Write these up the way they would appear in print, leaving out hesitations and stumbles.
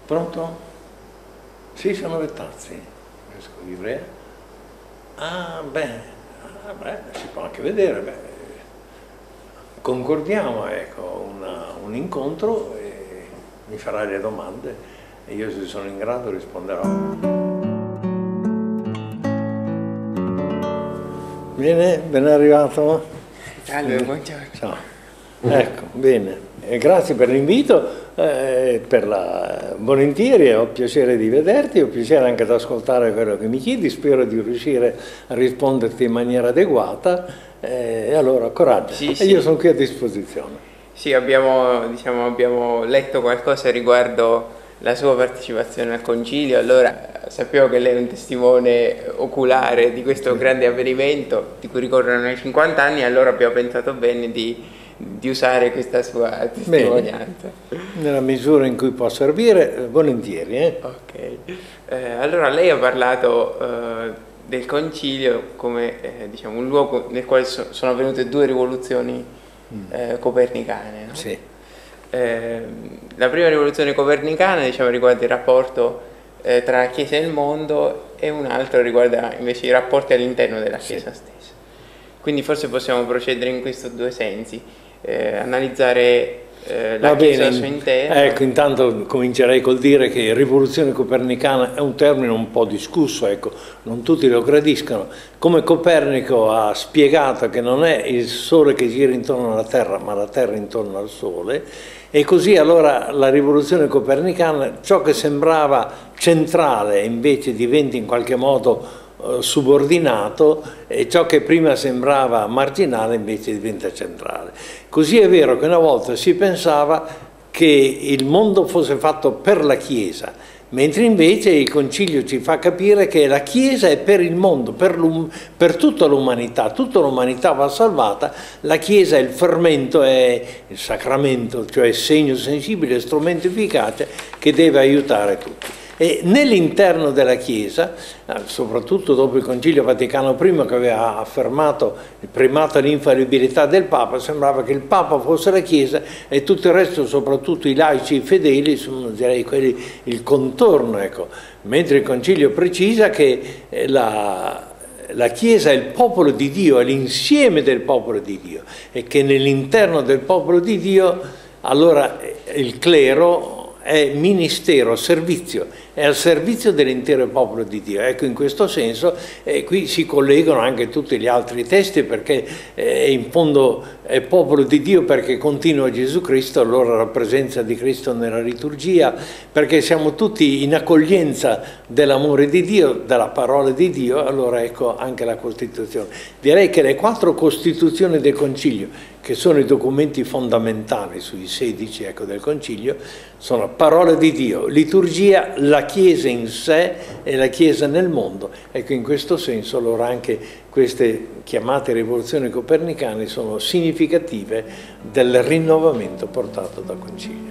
Pronto? Sì, sono Vettazzi, vescovo di Ivrea. Ah, beh, si può anche vedere, beh. Concordiamo, ecco, un incontro e mi farai le domande e io, se sono in grado, risponderò. Bene, ben arrivato. Salve, buongiorno. Ciao. Ecco, bene. Grazie per l'invito, volentieri, ho piacere di vederti, ho piacere anche di ascoltare quello che mi chiedi, spero di riuscire a risponderti in maniera adeguata, e allora coraggio, Sì, e io sono qui a disposizione. Sì, abbiamo letto qualcosa riguardo la sua partecipazione al concilio, allora sappiamo che lei è un testimone oculare di questo grande avvenimento di cui ricorrono i 50 anni, allora abbiamo pensato bene di usare questa sua testimonianza. Bene. Nella misura in cui può servire, volentieri. Ok. Allora lei ha parlato del concilio come diciamo, un luogo nel quale sono avvenute due rivoluzioni copernicane, no? Sì. La prima rivoluzione copernicana, diciamo, riguarda il rapporto tra la Chiesa e il mondo, e un altro riguarda invece i rapporti all'interno della Chiesa stessa. Quindi forse possiamo procedere in questi due sensi, analizzare la Chiesa al suo interno. Ecco, intanto comincerei col dire che rivoluzione copernicana è un termine un po' discusso, ecco, non tutti lo gradiscono. Come Copernico ha spiegato che non è il Sole che gira intorno alla Terra, ma la Terra intorno al Sole, e così allora la rivoluzione copernicana, ciò che sembrava centrale invece diventa in qualche modo subordinato, e ciò che prima sembrava marginale invece diventa centrale. Così è vero che una volta si pensava che il mondo fosse fatto per la Chiesa, mentre invece il Concilio ci fa capire che la Chiesa è per il mondo, per tutta l'umanità va salvata, la Chiesa è il fermento, è il sacramento, cioè il segno sensibile, strumento efficace che deve aiutare tutti. E nell'interno della Chiesa, soprattutto dopo il Concilio Vaticano I, che aveva affermato il primato e l'infallibilità del Papa, sembrava che il Papa fosse la Chiesa e tutto il resto, soprattutto i laici e i fedeli, sono, direi, quelli, il contorno, ecco. Mentre il Concilio precisa che la Chiesa è il popolo di Dio, è l'insieme del popolo di Dio, e che nell'interno del popolo di Dio allora il clero è ministero, servizio, è al servizio dell'intero popolo di Dio. Ecco, in questo senso qui si collegano anche tutti gli altri testi, perché in fondo è popolo di Dio perché continua Gesù Cristo, allora la presenza di Cristo nella liturgia, perché siamo tutti in accoglienza dell'amore di Dio, della parola di Dio, allora ecco anche la Costituzione. Direi che le 4 Costituzioni del Concilio, che sono i documenti fondamentali sui 16 ecco, del Concilio, sono parola di Dio, liturgia, la Chiesa in sé e la Chiesa nel mondo. Ecco, in questo senso allora anche queste chiamate rivoluzioni copernicane sono significative del rinnovamento portato dal Concilio.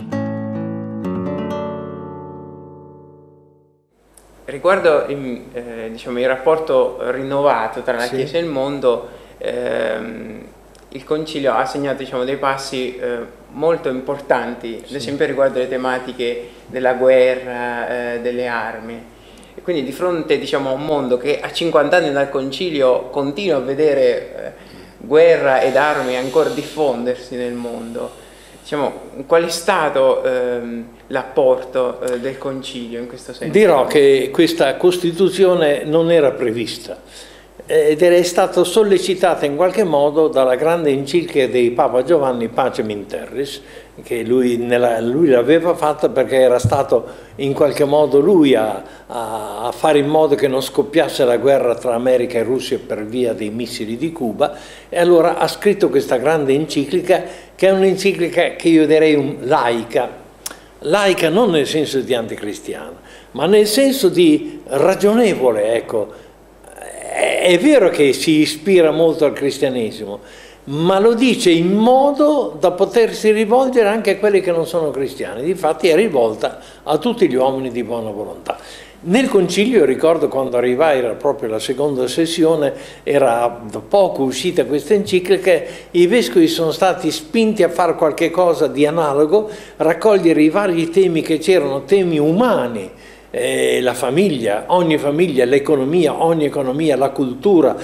Riguardo diciamo, il rapporto rinnovato tra la Chiesa e il mondo, il Concilio ha segnato, diciamo, dei passi molto importanti, ad esempio riguardo le tematiche della guerra, delle armi. E quindi di fronte, diciamo, a un mondo che a 50 anni dal Concilio continua a vedere guerra ed armi ancora diffondersi nel mondo, diciamo, qual è stato l'apporto del Concilio in questo senso? Dirò che questa Costituzione non era prevista ed è stata sollecitata in qualche modo dalla grande enciclica di Papa Giovanni, Pacem in Terris, che lui l'aveva fatta perché era stato in qualche modo lui a fare in modo che non scoppiasse la guerra tra America e Russia per via dei missili di Cuba, e allora ha scritto questa grande enciclica, che è un'enciclica che io direi laica non nel senso di anticristiana, ma nel senso di ragionevole, ecco. È vero che si ispira molto al cristianesimo, ma lo dice in modo da potersi rivolgere anche a quelli che non sono cristiani. Difatti è rivolta a tutti gli uomini di buona volontà. Nel concilio, ricordo quando arrivai, era proprio la seconda sessione, era da poco uscita questa enciclica, i vescovi sono stati spinti a fare qualche cosa di analogo, raccogliere i vari temi che c'erano, temi umani, la famiglia, ogni famiglia, l'economia, ogni economia, la cultura,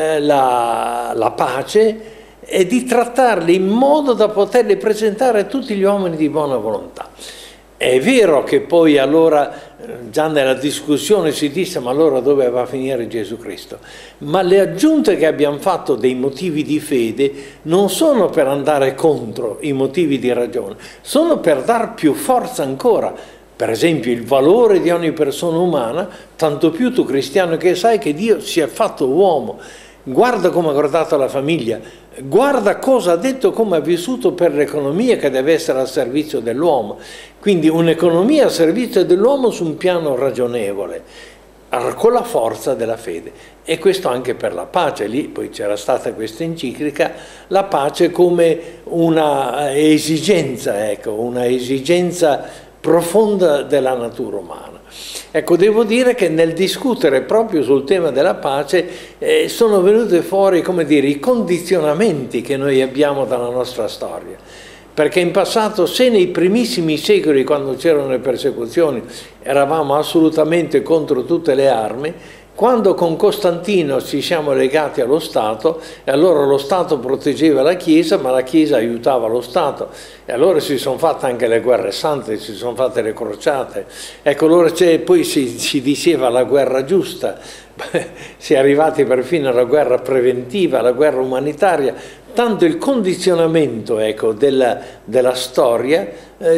la pace, e di trattarli in modo da poterli presentare a tutti gli uomini di buona volontà. È vero che poi allora, già nella discussione si disse, ma allora dove va a finire Gesù Cristo? Ma le aggiunte che abbiamo fatto dei motivi di fede non sono per andare contro i motivi di ragione, sono per dar più forza ancora. Per esempio il valore di ogni persona umana, tanto più tu cristiano che sai che Dio si è fatto uomo. Guarda come ha guardato la famiglia, guarda cosa ha detto, come ha vissuto per l'economia che deve essere al servizio dell'uomo. Quindi un'economia al servizio dell'uomo su un piano ragionevole, con la forza della fede. E questo anche per la pace. Lì poi c'era stata questa enciclica, la pace come una esigenza, ecco, una esigenza profonda della natura umana. Ecco, devo dire che nel discutere proprio sul tema della pace sono venute fuori, come dire, i condizionamenti che noi abbiamo dalla nostra storia. Perché in passato, se nei primissimi secoli, quando c'erano le persecuzioni, eravamo assolutamente contro tutte le armi, quando con Costantino ci siamo legati allo Stato, e allora lo Stato proteggeva la Chiesa, ma la Chiesa aiutava lo Stato, e allora si sono fatte anche le guerre sante, si sono fatte le crociate. Ecco, allora poi si diceva la guerra giusta, si è arrivati perfino alla guerra preventiva, alla guerra umanitaria. Tanto il condizionamento, ecco, della storia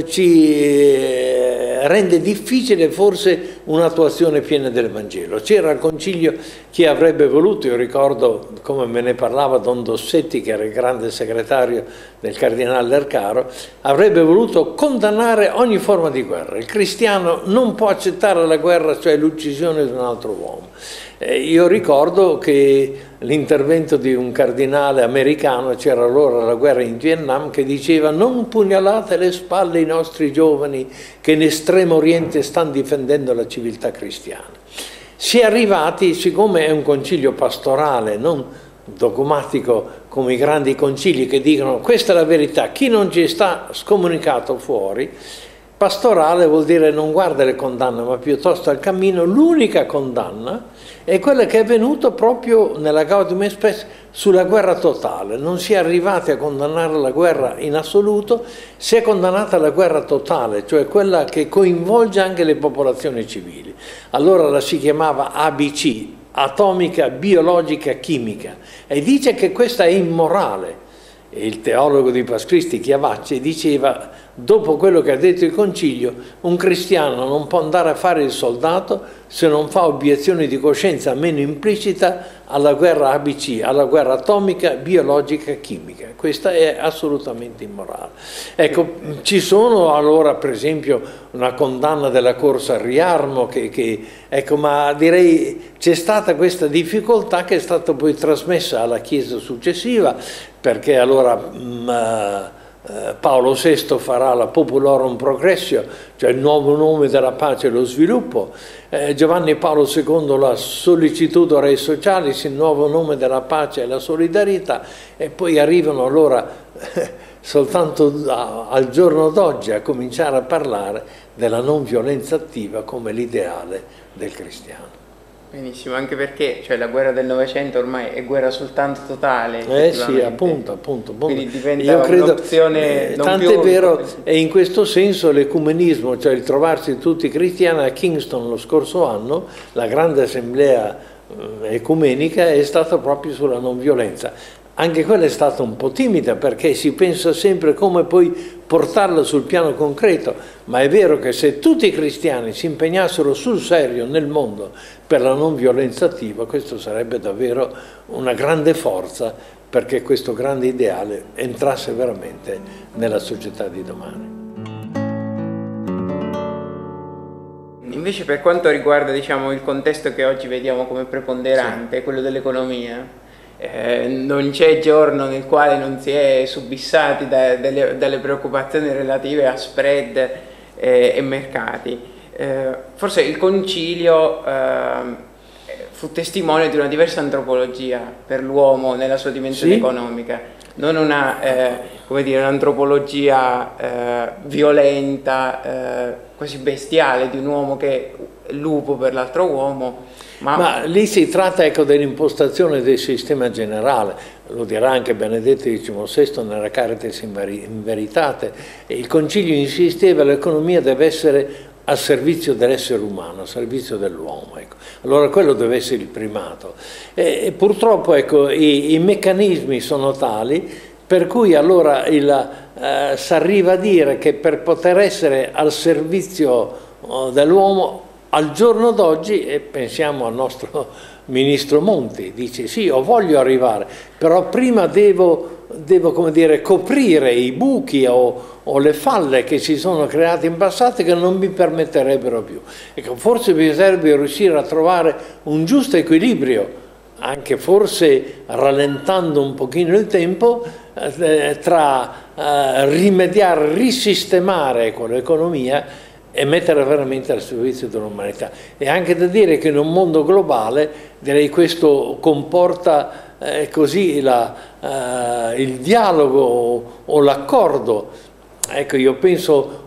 ci rende difficile forse un'attuazione piena del Vangelo. C'era al concilio chi avrebbe voluto, io ricordo come me ne parlava Don Dossetti, che era il grande segretario del cardinale Lercaro, avrebbe voluto condannare ogni forma di guerra. Il cristiano non può accettare la guerra, cioè l'uccisione di un altro uomo. Io ricordo che l'intervento di un cardinale americano, c'era allora la guerra in Vietnam, che diceva: non pugnalate le spalle i nostri giovani che in Estremo Oriente stanno difendendo la civiltà cristiana. Si è arrivati, siccome è un concilio pastorale, non dogmatico come i grandi concili che dicono questa è la verità, chi non ci sta scomunicato fuori. Pastorale vuol dire non guarda le condanne, ma piuttosto al cammino. L'unica condanna è quella che è venuta proprio nella Gaudium et Spes sulla guerra totale. Non si è arrivati a condannare la guerra in assoluto, si è condannata la guerra totale, cioè quella che coinvolge anche le popolazioni civili. Allora la si chiamava ABC, atomica, biologica, chimica, e dice che questa è immorale. E il teologo di Pascristi, Chiavacci, diceva, dopo quello che ha detto il concilio, un cristiano non può andare a fare il soldato se non fa obiezione di coscienza, meno implicita, alla guerra ABC, alla guerra atomica, biologica, chimica. Questa è assolutamente immorale. Ecco, ci sono allora, per esempio, una condanna della corsa al riarmo, ecco, ma direi c'è stata questa difficoltà che è stata poi trasmessa alla Chiesa successiva, perché allora Paolo VI farà la Populorum Progressio, cioè il nuovo nome della pace e lo sviluppo, Giovanni Paolo II la Sollicitudo Rei Socialis, il nuovo nome della pace e la solidarietà, e poi arrivano allora soltanto al giorno d'oggi a cominciare a parlare della non violenza attiva come l'ideale del cristiano. Benissimo, anche perché cioè, la guerra del Novecento ormai è guerra soltanto totale. Sì, appunto. Quindi diventa un'opzione non tant'è vero, e in questo senso l'ecumenismo, cioè il trovarsi tutti cristiani, a Kingston lo scorso anno, la grande assemblea ecumenica è stata proprio sulla non violenza. Anche quella è stata un po' timida, perché si pensa sempre come poi portarla sul piano concreto, ma è vero che se tutti i cristiani si impegnassero sul serio nel mondo per la non violenza attiva, questo sarebbe davvero una grande forza perché questo grande ideale entrasse veramente nella società di domani. Invece per quanto riguarda, diciamo, il contesto che oggi vediamo come preponderante, sì, quello dell'economia, non c'è giorno nel quale non si è subissati dalle preoccupazioni relative a spread e mercati. forse il concilio fu testimone di una diversa antropologia per l'uomo nella sua dimensione economica, non una, come dire, un'antropologia violenta, quasi bestiale, di un uomo che è lupo per l'altro uomo. Ma lì si tratta, ecco, dell'impostazione del sistema generale, lo dirà anche Benedetto XVI nella Caritas in Veritate. Il Concilio insisteva: l'economia deve essere al servizio dell'essere umano, al servizio dell'uomo. Ecco. Allora quello deve essere il primato. E purtroppo, ecco, i meccanismi sono tali per cui allora si arriva a dire che per poter essere al servizio dell'uomo, al giorno d'oggi, e pensiamo al nostro ministro Monti, dice sì, io voglio arrivare, però prima devo come dire, coprire i buchi o le falle che si sono create in passato che non mi permetterebbero più. Ecco, forse bisognerebbe riuscire a trovare un giusto equilibrio, anche forse rallentando un pochino il tempo, tra rimediare, risistemare con l'economia e mettere veramente al servizio dell'umanità. E anche da dire che in un mondo globale, direi, questo comporta così il dialogo o l'accordo. Ecco, io penso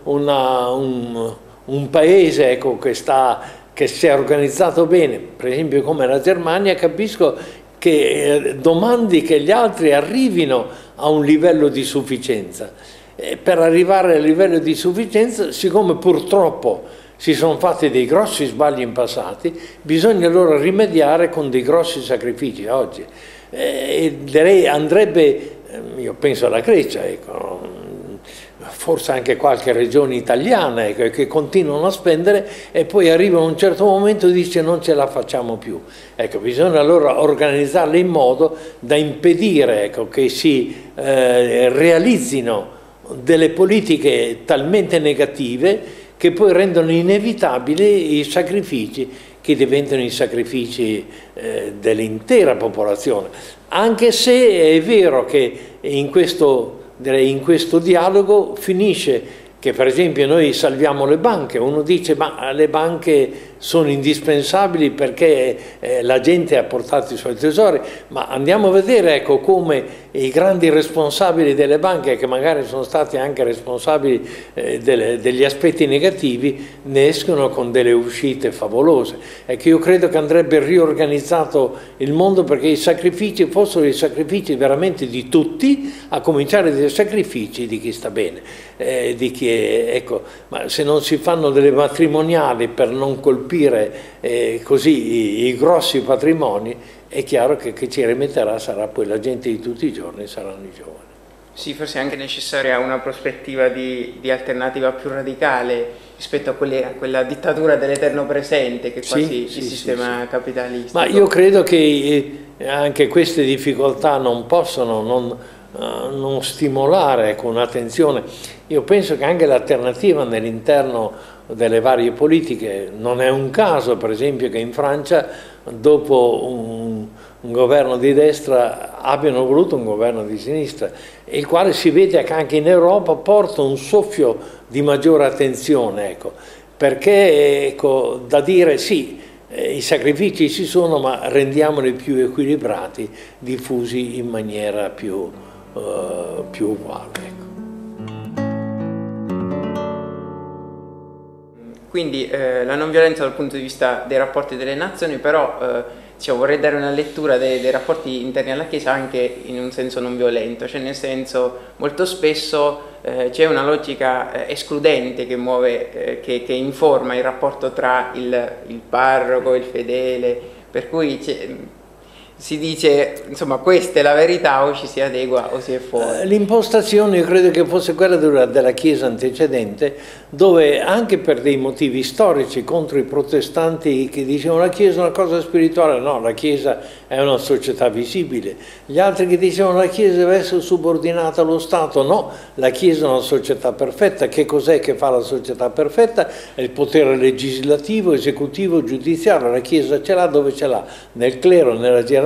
un paese, ecco, che si è organizzato bene, per esempio come la Germania, capisco che domandi che gli altri arrivino a un livello di sufficienza. Per arrivare al livello di sufficienza, siccome purtroppo si sono fatti dei grossi sbagli in passati, bisogna allora rimediare con dei grossi sacrifici oggi. E direi andrebbe, io penso alla Grecia, ecco, forse anche qualche regione italiana, ecco, che continuano a spendere e poi arriva un certo momento e dice non ce la facciamo più. Ecco, bisogna allora organizzarle in modo da impedire, ecco, che si realizzino delle politiche talmente negative che poi rendono inevitabili i sacrifici che diventano i sacrifici dell'intera popolazione. Anche se è vero che in questo dialogo finisce che, per esempio, noi salviamo le banche, uno dice ma le banche sono indispensabili perché la gente ha portato i suoi tesori, ma andiamo a vedere, ecco, come i grandi responsabili delle banche, che magari sono stati anche responsabili degli aspetti negativi, ne escono con delle uscite favolose. Ecco, io credo che andrebbe riorganizzato il mondo perché i sacrifici fossero i sacrifici veramente di tutti, a cominciare dai sacrifici di chi sta bene, di chi ecco, ma se non si fanno delle matrimoniali per non colpire così i grossi patrimoni, è chiaro che ci rimetterà sarà poi la gente di tutti i giorni, saranno i giovani. Sì, forse è anche necessaria una prospettiva di alternativa più radicale rispetto a quella dittatura dell'eterno presente che è quasi il sistema capitalistico. Ma io credo che anche queste difficoltà non possono non stimolare con attenzione. Io penso che anche l'alternativa nell'interno delle varie politiche, non è un caso per esempio che in Francia dopo un governo di destra abbiano voluto un governo di sinistra, il quale si vede che anche in Europa porta un soffio di maggiore attenzione, ecco, perché ecco, da dire sì, i sacrifici ci sono, ma rendiamoli più equilibrati, diffusi in maniera più uguale. Ecco. Quindi la non violenza dal punto di vista dei rapporti delle nazioni, però diciamo, vorrei dare una lettura dei rapporti interni alla Chiesa anche in un senso non violento, cioè nel senso molto spesso c'è una logica escludente che muove, che informa il rapporto tra il parroco e il fedele, per cui si dice, insomma, questa è la verità, o ci si adegua o si è fuori. L'impostazione io credo che fosse quella della Chiesa antecedente, dove anche per dei motivi storici contro i protestanti che dicevano la Chiesa è una cosa spirituale, no, la Chiesa è una società visibile, gli altri che dicevano la Chiesa deve essere subordinata allo Stato, no, la Chiesa è una società perfetta. Che cos'è che fa la società perfetta? È il potere legislativo, esecutivo, giudiziario. La Chiesa ce l'ha dove ce l'ha, nel clero, nella gerarchia,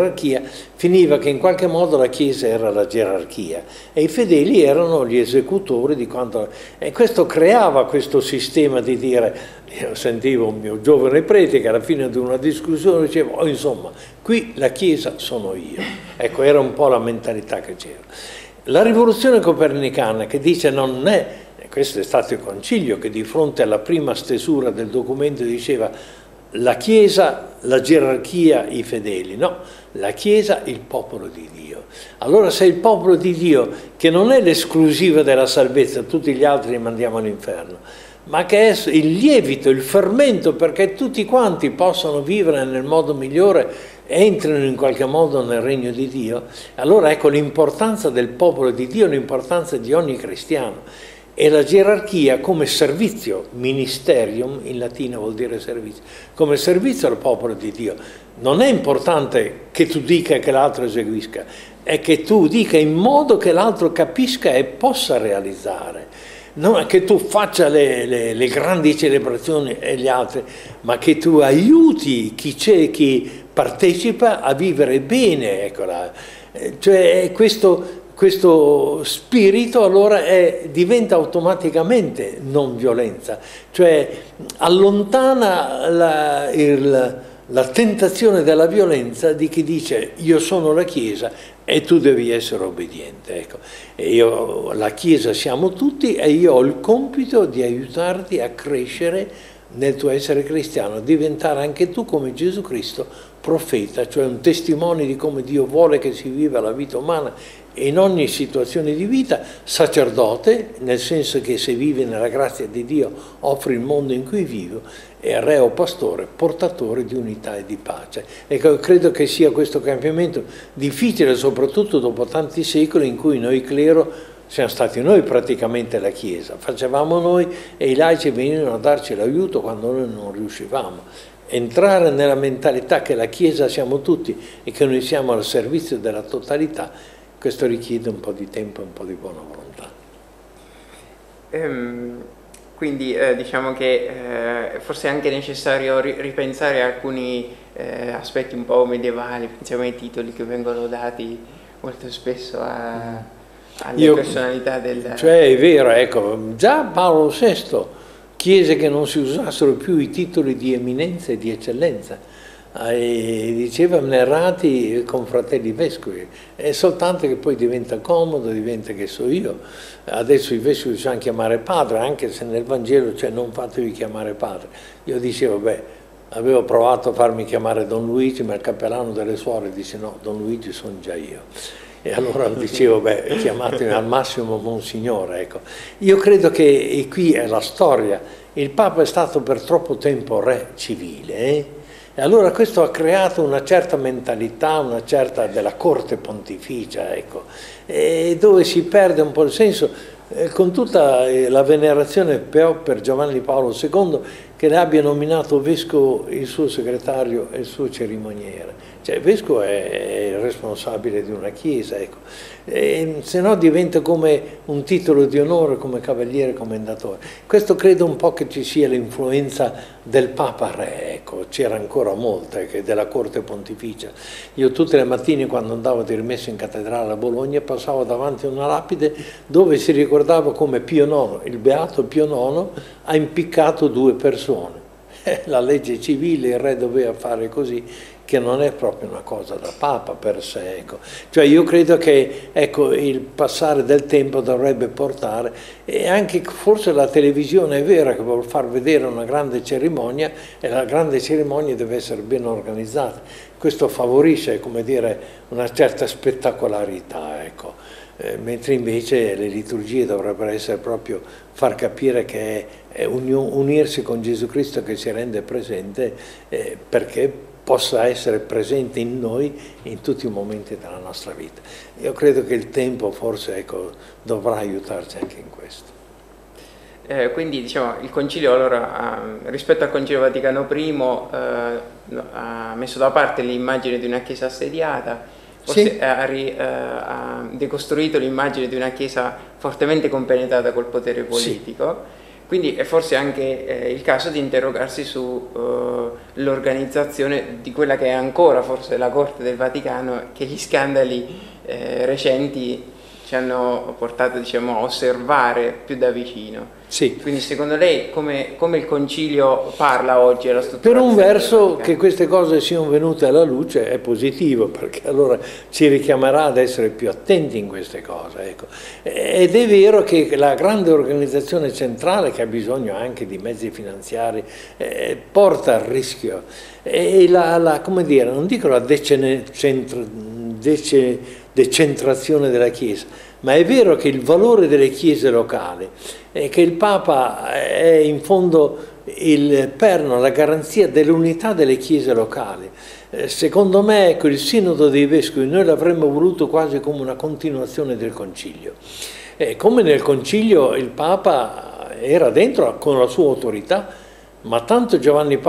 gerarchia, finiva che in qualche modo la Chiesa era la gerarchia e i fedeli erano gli esecutori di quanto... E questo creava questo sistema di dire, io sentivo un mio giovane prete che alla fine di una discussione diceva, oh, insomma, qui la Chiesa sono io. Ecco, era un po' la mentalità che c'era. La rivoluzione copernicana che dice non è, e questo è stato il concilio che di fronte alla prima stesura del documento diceva la Chiesa, la gerarchia, i fedeli, no, la Chiesa, il popolo di Dio. Allora se il popolo di Dio, che non è l'esclusiva della salvezza, tutti gli altri li mandiamo all'inferno, ma che è il lievito, il fermento perché tutti quanti possano vivere nel modo migliore, entrano in qualche modo nel regno di Dio, allora ecco l'importanza del popolo di Dio, l'importanza di ogni cristiano. E la gerarchia come servizio, ministerium, in latino vuol dire servizio, come servizio al popolo di Dio. Non è importante che tu dica e che l'altro eseguisca, è che tu dica in modo che l'altro capisca e possa realizzare. Non è che tu faccia le grandi celebrazioni e gli altri, ma che tu aiuti chi c'è, chi partecipa a vivere bene. Ecco, cioè questo spirito allora diventa automaticamente non violenza, cioè allontana la tentazione della violenza di chi dice io sono la Chiesa e tu devi essere obbediente. Ecco. E la Chiesa siamo tutti e io ho il compito di aiutarti a crescere nel tuo essere cristiano, a diventare anche tu come Gesù Cristo profeta, cioè un testimone di come Dio vuole che si viva la vita umana e in ogni situazione di vita, sacerdote, nel senso che se vivi nella grazia di Dio offri il mondo in cui vivo, e re o pastore, portatore di unità e di pace. Ecco, credo che sia questo cambiamento difficile, soprattutto dopo tanti secoli in cui noi clero siamo stati noi praticamente la Chiesa, facevamo noi e i laici venivano a darci l'aiuto quando noi non riuscivamo. Entrare nella mentalità che la Chiesa siamo tutti e che noi siamo al servizio della totalità, questo richiede un po' di tempo e un po' di buona volontà. Quindi diciamo che forse è anche necessario ripensare alcuni aspetti un po' medievali, pensiamo ai titoli che vengono dati molto spesso alle personalità del... Cioè è vero, ecco, già Paolo VI chiese che non si usassero più i titoli di eminenza e di eccellenza, e diceva errati con fratelli vescovi, è soltanto che poi diventa comodo, diventa che so io. Adesso i vescovi si sanno chiamare padre, anche se nel Vangelo c'è non fatevi chiamare padre. Io dicevo, beh, avevo provato a farmi chiamare Don Luigi, ma il cappellano delle suore dice no, Don Luigi sono già io. E allora dicevo, beh, chiamatemi al massimo Monsignore, ecco. Io credo che qui è la storia. Il Papa è stato per troppo tempo re civile, E allora questo ha creato una certa mentalità, una certa della corte pontificia, ecco, dove si perde un po' il senso, con tutta la venerazione per Giovanni Paolo II, che ne abbia nominato vescovo il suo segretario e il suo cerimoniere. Cioè il vescovo è il responsabile di una chiesa, ecco. Se no diventa come un titolo di onore, come cavaliere commendatore. Questo credo un po' che ci sia l'influenza del Papa Re, ecco, c'era ancora molta, che della corte pontificia. Io tutte le mattine quando andavo di rimesso in cattedrale a Bologna passavo davanti a una lapide dove si ricordava come Pio IX, il beato Pio IX, ha impiccato 2 persone. La legge civile, il re doveva fare così, che non è proprio una cosa da Papa per sé, ecco. Cioè io credo che, ecco, il passare del tempo dovrebbe portare, e anche forse la televisione è vera che vuol far vedere una grande cerimonia, e la grande cerimonia deve essere ben organizzata. Questo favorisce, come dire, una certa spettacolarità, ecco. Mentre invece le liturgie dovrebbero essere proprio far capire che è unirsi con Gesù Cristo che si rende presente, perché possa essere presente in noi in tutti i momenti della nostra vita. Io credo che il tempo forse, ecco, dovrà aiutarci anche in questo. Quindi diciamo il Concilio allora rispetto al Concilio Vaticano I ha messo da parte l'immagine di una Chiesa assediata, forse sì, ha decostruito l'immagine di una Chiesa fortemente compenetrata col potere politico, sì, Quindi è forse anche il caso di interrogarsi sull'organizzazione di quella che è ancora forse la Corte del Vaticano, che gli scandali recenti ci hanno portato, diciamo, a osservare più da vicino. Sì. Quindi secondo lei come il Concilio parla oggi alla struttura? Per un verso che queste cose siano venute alla luce è positivo, perché allora ci richiamerà ad essere più attenti in queste cose. Ecco. Ed è vero che la grande organizzazione centrale, che ha bisogno anche di mezzi finanziari, porta al rischio. E come dire, non dico la decentrazione della Chiesa, ma è vero che il valore delle chiese locali è che il Papa è in fondo il perno, la garanzia dell'unità delle chiese locali. Secondo me, ecco, il Sinodo dei Vescovi noi l'avremmo voluto quasi come una continuazione del Concilio. Come nel Concilio il Papa era dentro con la sua autorità, ma tanto Giovanni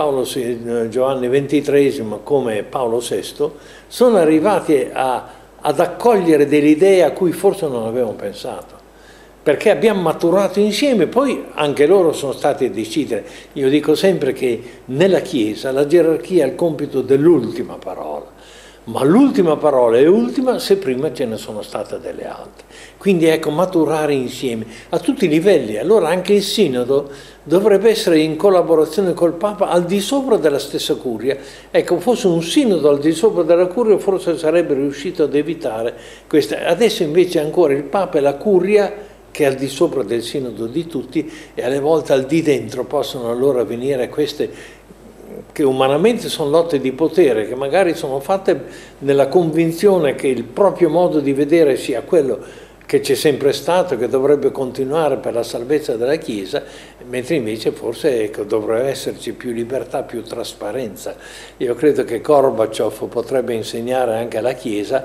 XXIII come Paolo VI sono arrivati ad accogliere delle idee a cui forse non avevamo pensato, perché abbiamo maturato insieme, poi anche loro sono stati a decidere. Io dico sempre che nella Chiesa la gerarchia ha il compito dell'ultima parola, ma l'ultima parola è ultima se prima ce ne sono state delle altre. Quindi ecco, maturare insieme a tutti i livelli. Allora anche il Sinodo dovrebbe essere in collaborazione col Papa al di sopra della stessa curia. Ecco, fosse un Sinodo al di sopra della curia forse sarebbe riuscito ad evitare queste. Adesso invece ancora il Papa e la curia, che è al di sopra del Sinodo di tutti, e alle volte al di dentro possono allora venire queste che umanamente sono lotte di potere, che magari sono fatte nella convinzione che il proprio modo di vedere sia quello che c'è sempre stato, che dovrebbe continuare per la salvezza della Chiesa, mentre invece forse, ecco, dovrebbe esserci più libertà, più trasparenza. Io credo che Gorbaciov potrebbe insegnare anche alla Chiesa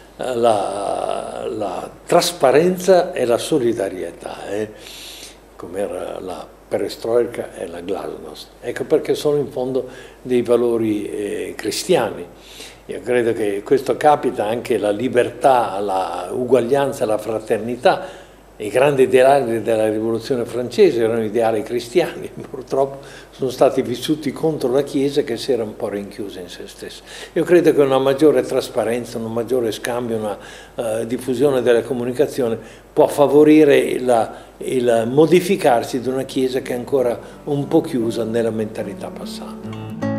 la trasparenza e la solidarietà, come era la perestroika e la glasnost. Ecco perché sono in fondo dei valori cristiani. Io credo che questo capita anche la libertà, la uguaglianza, la fraternità. I grandi ideali della rivoluzione francese erano ideali cristiani, purtroppo sono stati vissuti contro la Chiesa, che si era un po' rinchiusa in se stessa. Io credo che una maggiore trasparenza, un maggiore scambio, una diffusione della comunicazione può favorire il modificarsi di una Chiesa che è ancora un po' chiusa nella mentalità passata.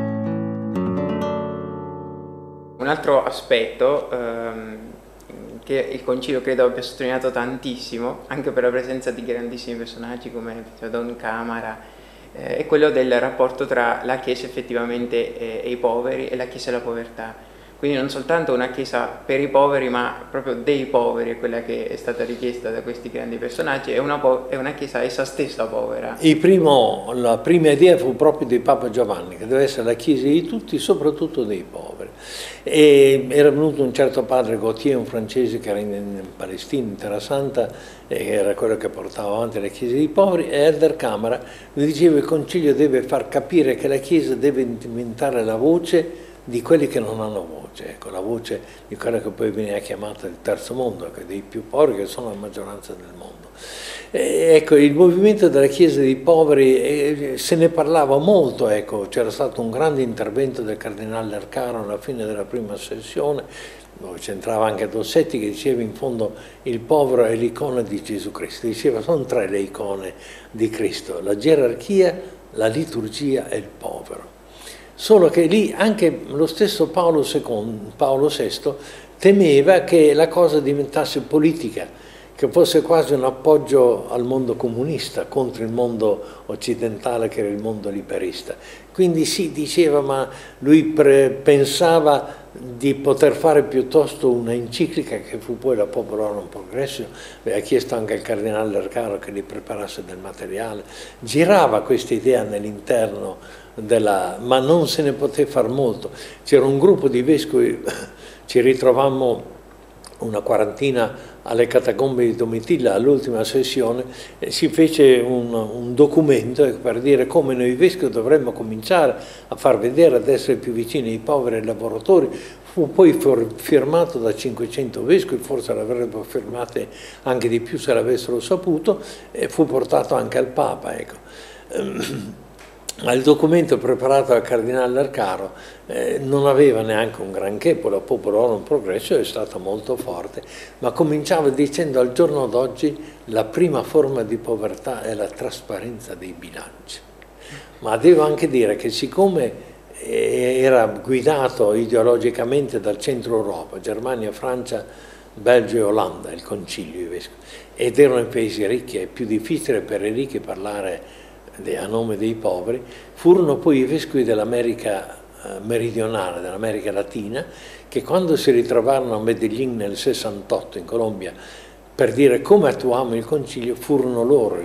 Un altro aspetto che il Concilio credo abbia sottolineato tantissimo, anche per la presenza di grandissimi personaggi come Don Camara, è quello del rapporto tra la Chiesa effettivamente e i poveri e la Chiesa e la povertà. Quindi non soltanto una Chiesa per i poveri, ma proprio dei poveri, è quella che è stata richiesta da questi grandi personaggi, è una Chiesa essa stessa povera. La prima idea fu proprio di Papa Giovanni, che deve essere la Chiesa di tutti, soprattutto dei poveri. E era venuto un certo padre Gautier, un francese che era in Palestina, in Terra Santa, e era quello che portava avanti la Chiesa dei poveri, e Elder Camara gli diceva che il Concilio deve far capire che la Chiesa deve diventare la voce di quelli che non hanno voce, ecco, la voce di quella che poi viene chiamata il terzo mondo, che dei più poveri, che sono la maggioranza del mondo. Ecco, il movimento della Chiesa dei poveri se ne parlava molto, ecco, c'era stato un grande intervento del cardinale Arcaro alla fine della prima sessione, dove c'entrava anche Dossetti, che diceva in fondo il povero è l'icona di Gesù Cristo. Diceva sono tre le icone di Cristo, la gerarchia, la liturgia e il povero. Solo che lì anche lo stesso Paolo VI temeva che la cosa diventasse politica, che fosse quasi un appoggio al mondo comunista contro il mondo occidentale che era il mondo liberista. Quindi sì, diceva, ma lui pensava di poter fare piuttosto una enciclica, che fu poi la Populorum Progressio, aveva chiesto anche al cardinale Arcaro che gli preparasse del materiale, girava questa idea nell'interno ma non se ne poteva far molto. C'era un gruppo di vescovi, ci ritrovammo una quarantina alle catacombe di Domitilla all'ultima sessione, si fece un documento per dire come noi vescovi dovremmo cominciare a far vedere, ad essere più vicini ai poveri e ai lavoratori. Fu poi firmato da 500 vescovi, forse l'avrebbero firmate anche di più se l'avessero saputo, e fu portato anche al Papa. Ecco. Ma il documento preparato dal cardinale Arcaro non aveva neanche un granché, poi la Popolorum Progressio è stata molto forte, ma cominciava dicendo al giorno d'oggi la prima forma di povertà è la trasparenza dei bilanci. Ma devo anche dire che siccome era guidato ideologicamente dal centro Europa, Germania, Francia, Belgio e Olanda, il concilio, i vescovi, ed erano i paesi ricchi, è più difficile per i ricchi parlare a nome dei poveri, furono poi i vescovi dell'America meridionale, dell'America Latina, che quando si ritrovarono a Medellín nel 68 in Colombia per dire come attuavamo il concilio, furono loro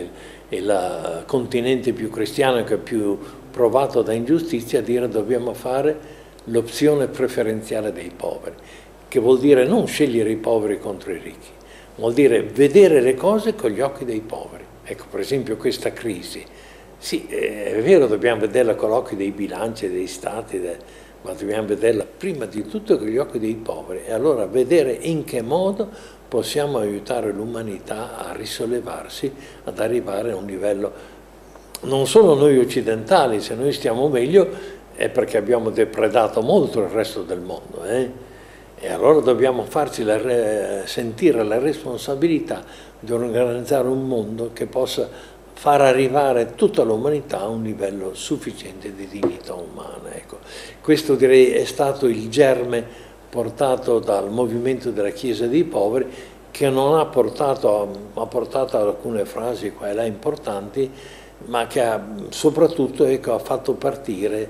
il continente più cristiano che più provato da ingiustizia a dire dobbiamo fare l'opzione preferenziale dei poveri, che vuol dire non scegliere i poveri contro i ricchi, vuol dire vedere le cose con gli occhi dei poveri. Ecco, per esempio questa crisi, sì, è vero, dobbiamo vederla con gli occhi dei bilanci, dei stati, ma dobbiamo vederla prima di tutto con gli occhi dei poveri, e allora vedere in che modo possiamo aiutare l'umanità a risollevarsi, ad arrivare a un livello, non solo noi occidentali, se noi stiamo meglio è perché abbiamo depredato molto il resto del mondo, E allora dobbiamo farci sentire la responsabilità di organizzare un mondo che possa far arrivare tutta l'umanità a un livello sufficiente di dignità umana. Ecco. Questo direi è stato il germe portato dal movimento della Chiesa dei Poveri, che non ha portato alcune frasi qua e là importanti, ma che ha soprattutto ha fatto partire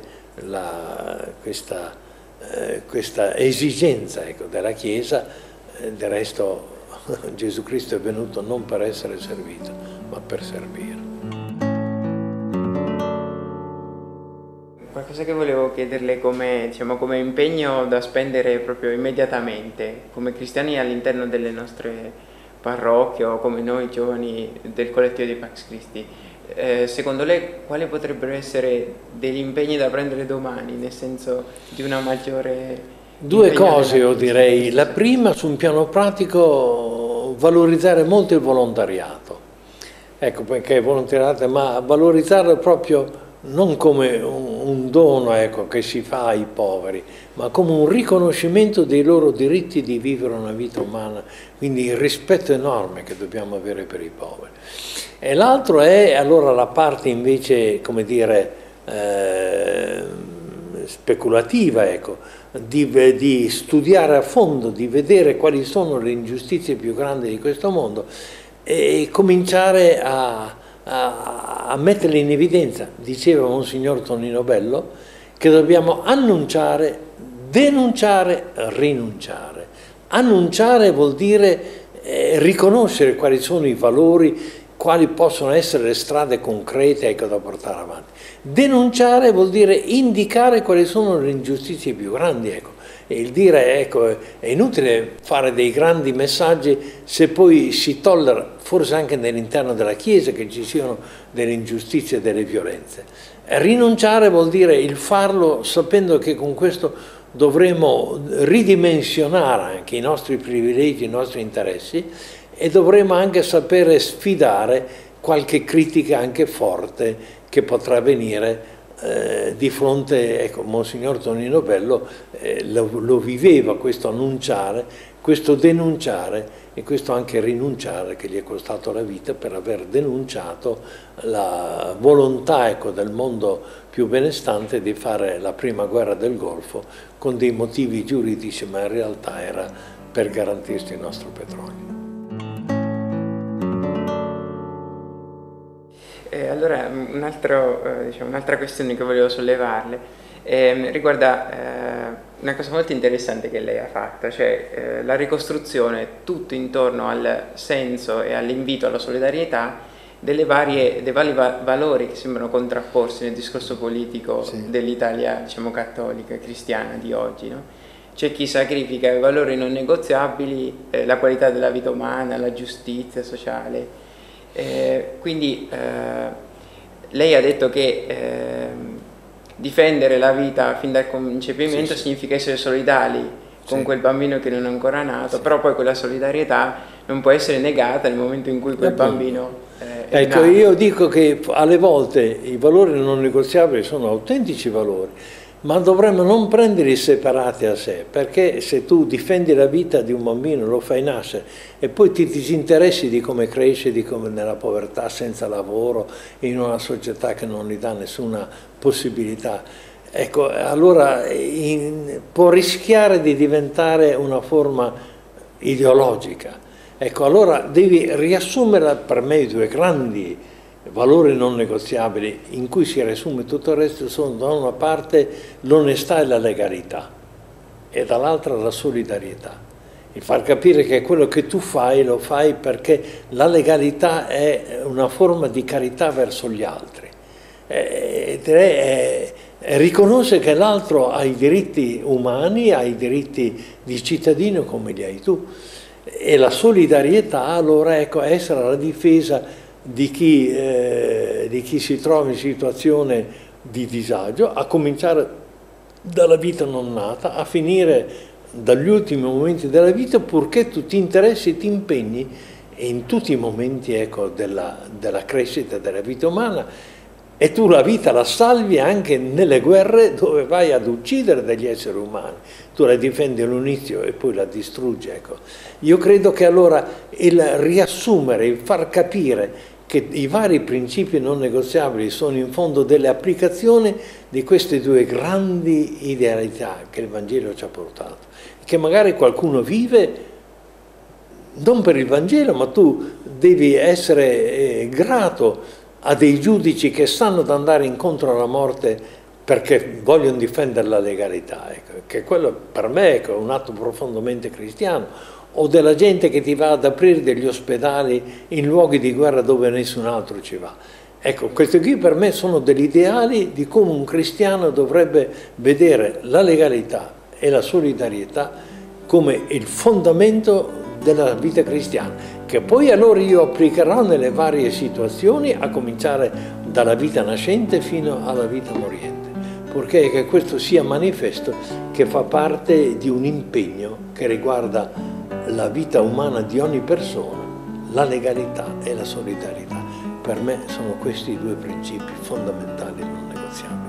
questa esigenza della Chiesa. Del resto Gesù Cristo è venuto non per essere servito, ma per servire. Qualcosa che volevo chiederle come impegno da spendere proprio immediatamente, come cristiani all'interno delle nostre parrocchie o come noi giovani del collettivo di Pax Christi. Secondo lei quali potrebbero essere degli impegni da prendere domani, nel senso di una maggiore... Due cose io direi. La prima, su un piano pratico, valorizzare molto il volontariato. Ecco, perché il volontariato, ma valorizzarlo proprio non come un dono che si fa ai poveri, ma come un riconoscimento dei loro diritti di vivere una vita umana, quindi il rispetto enorme che dobbiamo avere per i poveri. E l'altro è allora la parte invece, come dire, speculativa, di studiare a fondo, di vedere quali sono le ingiustizie più grandi di questo mondo e cominciare a metterle in evidenza. Diceva Monsignor Tonino Bello che dobbiamo annunciare, denunciare, rinunciare. Annunciare vuol dire riconoscere quali sono i valori, quali possono essere le strade concrete da portare avanti. Denunciare vuol dire indicare quali sono le ingiustizie più grandi. E il dire, è inutile fare dei grandi messaggi se poi si tollera, forse anche nell'interno della Chiesa, che ci siano delle ingiustizie e delle violenze. Rinunciare vuol dire il farlo sapendo che con questo dovremo ridimensionare anche i nostri privilegi, i nostri interessi, e dovremo anche sapere sfidare qualche critica anche forte che potrà venire di fronte. Monsignor Tonino Bello lo viveva, questo annunciare, questo denunciare e questo anche rinunciare, che gli è costato la vita per aver denunciato la volontà del mondo più benestante di fare la prima guerra del Golfo con dei motivi giuridici, ma in realtà era per garantirsi il nostro petrolio. Allora, un'altra questione che volevo sollevarle riguarda una cosa molto interessante che lei ha fatto, cioè la ricostruzione tutto intorno al senso e all'invito alla solidarietà dei vari valori che sembrano contrapporsi nel discorso politico dell'Italia cattolica e cristiana di oggi, no? c'è chi sacrifica i valori non negoziabili, la qualità della vita umana, la giustizia sociale. Quindi lei ha detto che difendere la vita fin dal concepimento significa essere solidali con quel bambino che non è ancora nato, però poi quella solidarietà non può essere negata nel momento in cui quel bambino è ecco, nato. io dico che alle volte i valori non negoziabili sono autentici valori, ma dovremmo non prenderli separati a sé, perché se tu difendi la vita di un bambino, lo fai nascere e poi ti disinteressi di come cresce, di come nella povertà, senza lavoro, in una società che non gli dà nessuna possibilità, ecco, allora può rischiare di diventare una forma ideologica. Ecco, allora devi riassumere per me i due grandi valori non negoziabili in cui si riassume tutto il resto sono da una parte l'onestà e la legalità e dall'altra la solidarietà. Il far capire che quello che tu fai lo fai perché la legalità è una forma di carità verso gli altri. Riconosce che l'altro ha i diritti umani, ha i diritti di cittadino come li hai tu. E la solidarietà allora ecco, è essere alla difesa di chi si trova in situazione di disagio, a cominciare dalla vita non nata, a finire dagli ultimi momenti della vita, purché tu ti interessi e ti impegni in tutti i momenti ecco, della crescita della vita umana, e tu la vita la salvi anche nelle guerre dove vai ad uccidere degli esseri umani. Tu la difendi all'inizio e poi la distruggi. Ecco. Io credo che allora il riassumere, il far capire che i vari principi non negoziabili sono in fondo delle applicazioni di queste due grandi idealità che il Vangelo ci ha portato, che magari qualcuno vive non per il Vangelo, ma tu devi essere grato a dei giudici che sanno di andare incontro alla morte perché vogliono difendere la legalità, ecco, che quello per me ecco, è un atto profondamente cristiano, o della gente che ti va ad aprire degli ospedali in luoghi di guerra dove nessun altro ci va. Ecco, questi qui per me sono degli ideali di come un cristiano dovrebbe vedere la legalità e la solidarietà come il fondamento della vita cristiana, che poi allora io applicherò nelle varie situazioni, a cominciare dalla vita nascente fino alla vita moriente, purché che questo sia manifesto che fa parte di un impegno che riguarda la vita umana di ogni persona, la legalità e la solidarietà. Per me sono questi i due principi fondamentali non negoziabili.